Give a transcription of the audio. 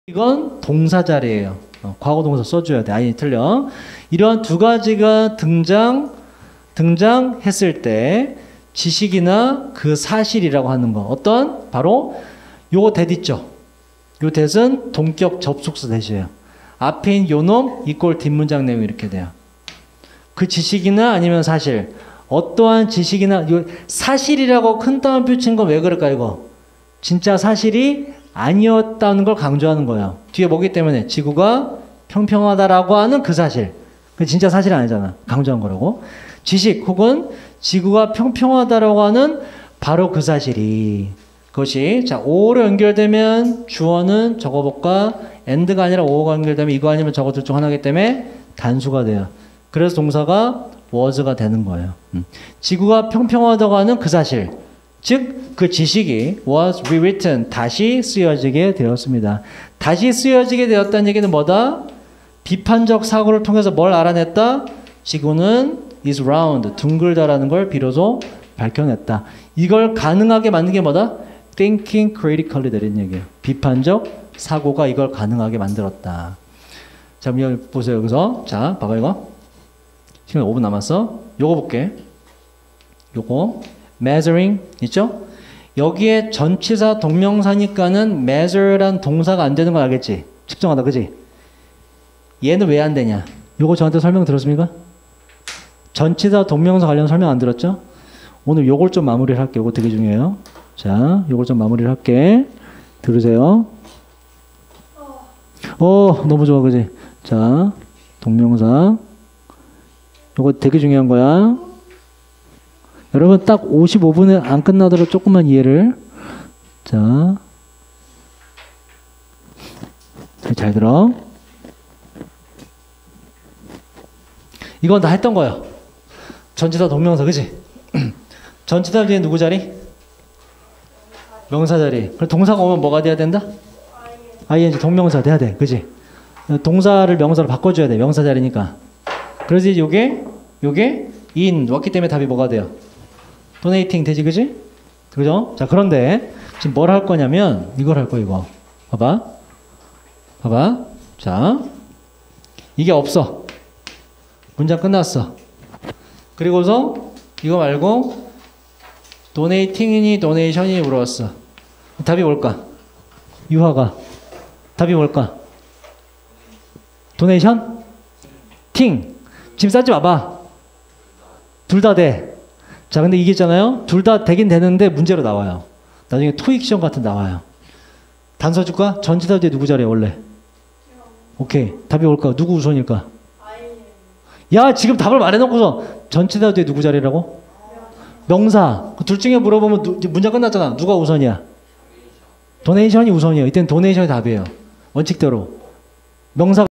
이건 동사 자리예요. 과거 동사 써줘야 돼. 아니 틀려. 이러한 두 가지가 등장했을 때 지식이나 그 사실이라고 하는 거. 어떤? 바로 요거 that 있죠. 요 that은 동격 접속사 that이에요. 앞에 있는 요놈 이꼴 뒷문장 내용이 이렇게 돼요. 그 지식이나 아니면 사실. 어떠한 지식이나 요 사실이라고 큰 따옴표 친 건 왜 그럴까 이거? 진짜 사실이 아니었다는 걸 강조하는 거예요. 뒤에 뭐기 때문에 지구가 평평하다라고 하는 그 사실. 그 진짜 사실이 아니잖아. 강조한 거라고. 지식 혹은 지구가 평평하다라고 하는 바로 그 사실이. 그것이 자 5로 연결되면 주어는 적어볼까? and가 아니라 5가 연결되면 이거 아니면 저거 둘 중 하나이기 때문에 단수가 돼요. 그래서 동사가 was가 되는 거예요. 지구가 평평하다고 하는 그 사실. 즉 그 지식이 was rewritten 다시 쓰여지게 되었습니다. 다시 쓰여지게 되었다는 얘기는 뭐다? 비판적 사고를 통해서 뭘 알아냈다? 지구는 is round 둥글다라는 걸 비로소 밝혀냈다. 이걸 가능하게 만든 게 뭐다? thinking critically 되는 얘기예요. 비판적 사고가 이걸 가능하게 만들었다. 자, 보세요. 여기서 자, 봐봐 이거. 시간 5분 남았어. 요거 볼게. 요거 measuring 있죠? 여기에 전치사 동명사니까는 measure란 동사가 안 되는 걸 알겠지? 측정하다, 그지? 얘는 왜 안 되냐? 요거 저한테 설명 들었습니까? 전치사 동명사 관련 설명 안 들었죠? 오늘 요걸 좀 마무리를 할게. 요거 되게 중요해요. 자, 요걸 좀 마무리를 할게. 들으세요. 너무 좋아, 그지? 자, 동명사. 요거 되게 중요한 거야. 여러분 딱 55분에 안 끝나도록 조금만 이해를. 자, 잘 들어. 이건 다 했던 거예요. 전치사 동명사, 그치? 전치사 뒤에 누구 자리? 명사 자리. 그럼 동사가 오면 뭐가 돼야 된다? ing 동명사 돼야 돼, 그치? 동사를 명사로 바꿔줘야 돼, 명사 자리니까. 그래서 요게 in 왔기 때문에 답이 뭐가 돼요? donating 되지, 그지? 그죠? 자, 그런데 지금 뭘 할 거냐면 이걸 할 거야, 이거. 봐봐. 자, 이게 없어. 문장 끝났어. 그리고서 이거 말고 donating이니 donation이 물어봤어. 답이 뭘까? 유화가. 답이 뭘까? donation? ting. 지금 싸지 마봐. 둘 다 돼. 자, 근데 이게 있잖아요. 둘 다 되긴 되는데 문제로 나와요. 나중에 토익 시험 같은 데 나와요. 단서 줄까? 전치사 뒤에 누구 자리야, 원래? 오케이. 답이 뭘까? 누구 우선일까? 야, 지금 답을 말해놓고서 전치사 뒤에 누구 자리라고? 명사. 둘 중에 물어보면 문장 끝났잖아. 누가 우선이야? 도네이션이 우선이에요. 이때는 도네이션이 답이에요. 원칙대로. 명사